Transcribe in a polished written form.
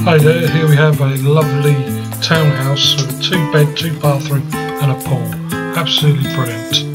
Hi there, here we have a lovely townhouse with a 2-bed, 2-bathroom and a pool. Absolutely brilliant.